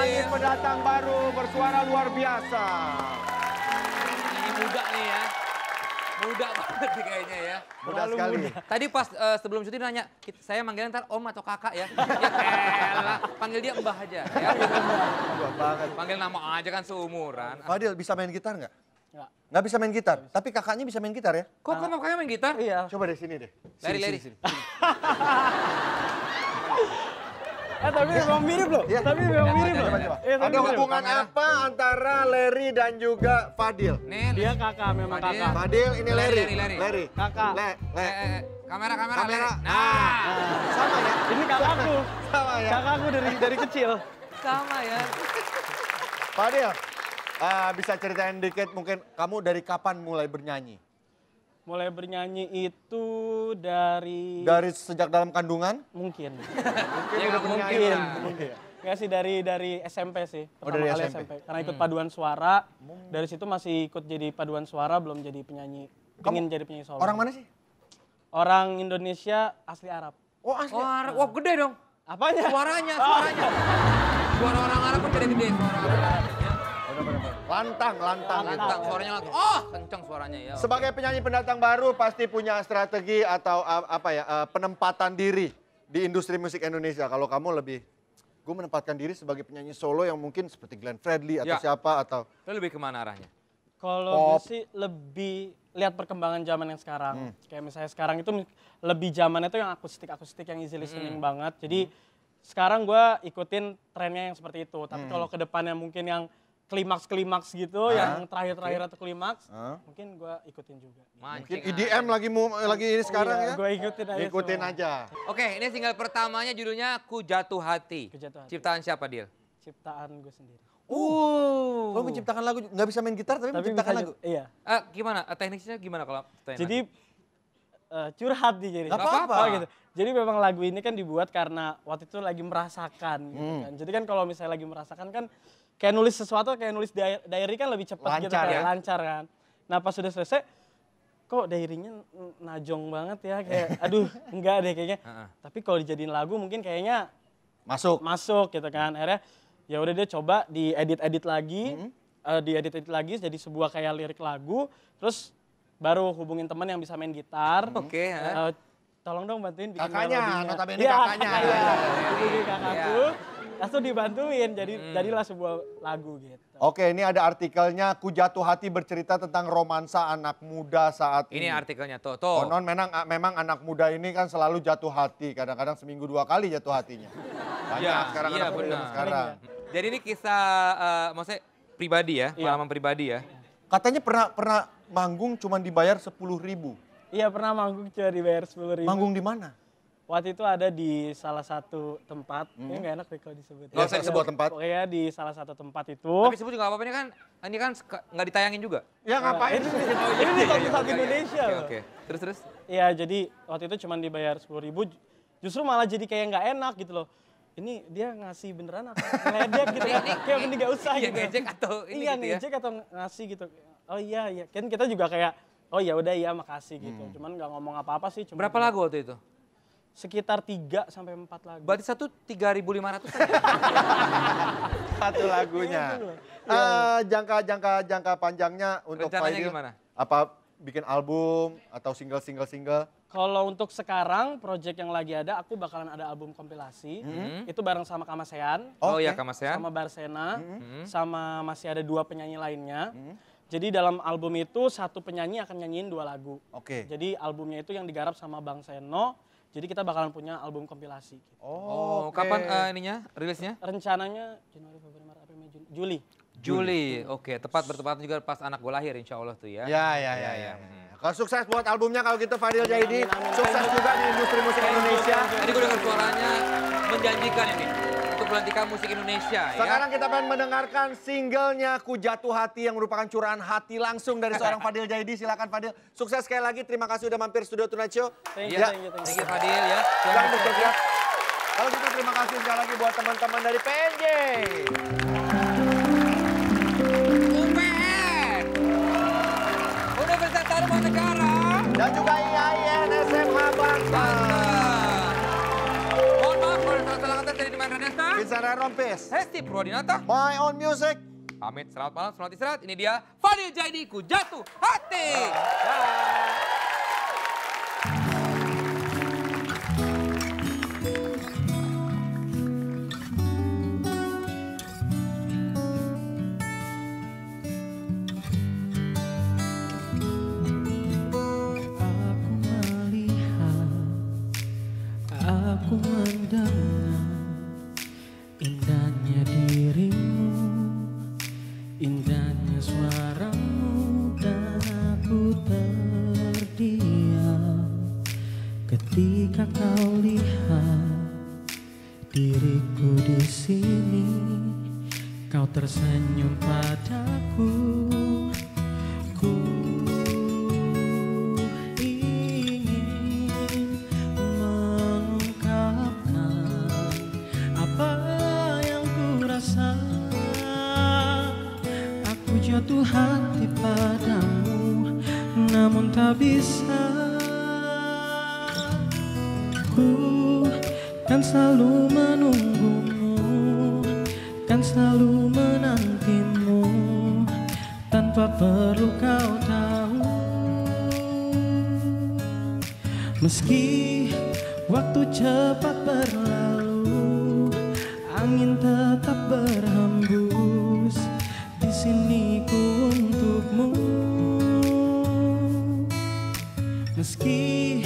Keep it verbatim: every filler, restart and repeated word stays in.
Penyanyi pendatang baru bersuara luar biasa. Ini muda nih ya. Muda banget sih kayaknya ya. Muda sekali. Muda. Tadi pas uh, sebelum syuting nanya, saya manggilnya ntar om atau kakak ya. Ya elah, panggil dia mbah aja. Ya. Muda banget. Panggil nama aja kan seumuran. Fadil bisa main gitar nggak? Nggak. Nggak bisa main gitar, tapi kakaknya bisa main gitar ya? Kok kok kakaknya main gitar? Iya. Coba deh sini deh. Lari, Sini, lari. sini, sini. Eh tapi memang mirip loh. Iya. Tapi memang mirip loh. Coba, coba. Iya, tapi Ada mirip. hubungan apa antara Larry dan juga Fadil? Nih, Dia kakak, memang Fadil. kakak. Fadil ini Larry. Larry, Larry. Larry. Kakak. Le, le. Eh, eh, kamera, kamera, Kamera. Larry. Nah, Sama ya? Ini kakakku. Sama ya? Kakakku dari dari kecil. sama ya. Fadil, uh, bisa ceritain dikit mungkin kamu dari kapan mulai bernyanyi? Mulai bernyanyi itu dari... Dari sejak dalam kandungan? Mungkin. Mungkin Ya, udah nggak bernyanyi. mungkin lah. Mungkin. Nggak sih, dari dari S M P sih. Oh, Pertama dari kali S M P. S M P. Karena ikut paduan suara. Dari situ masih ikut jadi paduan suara, belum jadi penyanyi. Pengen jadi penyanyi solo. Orang mana sih? Orang Indonesia asli Arab. Oh asli. Wah, wah gede dong. Apanya? Suaranya, suaranya. Suara orang Arab kan gede-gede suara orang Arab. Lantang, lantang gitu. Lantang, suaranya lantang. Oh, kencang suaranya ya. Sebagai penyanyi pendatang baru pasti punya strategi atau uh, apa ya uh, penempatan diri di industri musik Indonesia. Kalau kamu lebih, gue menempatkan diri sebagai penyanyi solo yang mungkin seperti Glenn Fredly atau Ya. siapa atau Lo lebih kemana arahnya? Kalau gue Pop. sih lebih lihat perkembangan zaman yang sekarang. Hmm. Kayak misalnya sekarang itu lebih zamannya itu yang akustik-akustik yang easy listening banget. Jadi sekarang gue ikutin trennya yang seperti itu. Tapi kalau ke depannya mungkin yang klimaks-klimaks gitu, Ah, yang terakhir-terakhir atau klimaks, Ah. mungkin gue ikutin juga. mungkin Mancing E D M aja. lagi mu, lagi ini sekarang ya? Gue ikutin aja. Ikutin semua. aja. Oke, ini single pertamanya judulnya Ku Jatuh Hati. Ku Jatuh Hati. Ciptaan siapa, Dil? Ciptaan gue sendiri. Uh. Lo menciptakan lagu, nggak bisa main gitar tapi, Tapi menciptakan bisa lagu. ju- Iya. Eh, gimana? Eh, teknisnya gimana kalau teknik? Jadi eh, curhat nih jadi. Nggak apa-apa. Oh, gitu. Jadi memang lagu ini kan dibuat karena waktu itu lagi merasakan gitu Hmm. kan. Jadi kan kalau misalnya lagi merasakan kan kayak nulis sesuatu kayak nulis di- diary kan lebih cepat gitu Lancar kan, ya? lancar kan. Nah, pas sudah selesai kok diary-nya n- najong banget ya kayak aduh enggak deh kayaknya. Heeh. Tapi kalau dijadiin lagu mungkin kayaknya Masuk. masuk gitu kan. Akhirnya ya udah dia coba diedit-edit lagi, Hmm. eh, diedit-edit lagi jadi sebuah kayak lirik lagu, terus baru hubungin teman yang bisa main gitar. Oke, ha? Eh, tolong dong bantuin bikin Kakaknya, melodinya. notabene Iya, kakaknya. Iya, Iya, hubungi kakakku. Iya. Langsung dibantuin, jadi Hmm. jadilah sebuah lagu gitu. Oke, ini ada artikelnya Ku Jatuh Hati bercerita tentang romansa anak muda saat ini. Ini artikelnya tuh, tuh. Konon memang, memang anak muda ini kan selalu jatuh hati, kadang-kadang seminggu dua kali jatuh hatinya. Banyak Iya, sekarang iya, anak muda benar. sekarang. Jadi ini kisah, eh, maksudnya pribadi ya, Iya. pengalaman pribadi ya. Katanya pernah pernah manggung cuma dibayar sepuluh ribu. Iya pernah manggung cuma dibayar sepuluh ribu. Manggung di mana? Waktu itu ada di salah satu tempat, Hmm. ini nggak enak deh kalau disebut. Nggak usah disebut tempat. Pokoknya di salah satu tempat itu. Tapi sebut juga nggak apa-apa, ini kan ini kan seka- nggak ditayangin juga. Ya ngapain? Ini, sih? ini iya, di iya, satu-satu oke, Indonesia Oke, loh. oke. Terus, terus. Iya, jadi waktu itu cuma dibayar sepuluh ribu, justru malah jadi kayak nggak enak gitu loh. Ini dia ngasih beneran atau ngeledek gitu ya? Kayak mending nggak usah Iya, gitu. ngejek atau ini iya, gitu ya? ngejek atau ngasih gitu. Oh iya, iya. Kan kita juga kayak, oh ya udah iya makasih gitu. Hmm. Cuman nggak ngomong apa-apa sih. Cuma Berapa lagu waktu itu? Sekitar tiga sampai empat lagu. Berarti satu tiga ribu lima ratus aja. Satu lagunya. Iya, Eh, jangka jangka jangka panjangnya untuk Rencananya Fadil, gimana? apa bikin album atau single single single? Kalau untuk sekarang, project yang lagi ada, aku bakalan ada album kompilasi. Hmm. Itu bareng sama Kamasean, Oh Oke. iya, Kamasean. sama Barsena, Hmm. sama masih ada dua penyanyi lainnya. Hmm. Jadi dalam album itu satu penyanyi akan nyanyiin dua lagu. Oke. Jadi albumnya itu yang digarap sama Bang Seno. Jadi kita bakalan punya album kompilasi. Gitu. Oh, oke. kapan eh, ininya, rilisnya? Rencananya Januari, Februari, Maret, April, Mei, Juni, Juli. Juli. Oke, tepat bertepatan juga pas anak gue lahir insya Allah tuh ya. Ya, ya, ya, ya. Kalau sukses buat albumnya kalau gitu Fadil Jaidi. Amin, amin. Sukses juga di industri musik Indonesia. Tadi gue dengar suaranya menjanjikan ini untuk melantikan musik Indonesia ya. Sekarang kita pengen mendengarkan singlenya Ku Jatuh Hati yang merupakan curahan hati langsung dari seorang Fadil Jaidi. Silakan Fadil. Sukses sekali lagi. Terima kasih udah mampir Studio Tonight Show. Thank Ya, you, thank you, thank thank you. you Fadil ya. Silakan bersiap. Kalau gitu terima kasih sekali lagi buat teman-teman dari P N J. U P N, Universitas Taruman Negara. Dan juga I A I N S M H Bangsa. Mohon maaf kalau ada salah-salah kata dari Diman Radesta. Vincent Rompis. Hesti Purwadinata. My Own Music. Pamit, selamat malam, selamat istirahat. Ini dia Fadil Jaidi, Ku Jatuh Hati. Aku mendengar indahnya dirimu, indahnya suaramu, dan aku terdiam ketika kau lihat diriku di sini. Kau tersenyum padaku. Ku jatuh hati padamu, namun tak bisa. Ku kan selalu menunggumu, kan selalu menantimu, tanpa perlu kau tahu. Meski waktu cepat berlalu, angin tetap berhembus. Di sini ku untukmu, meski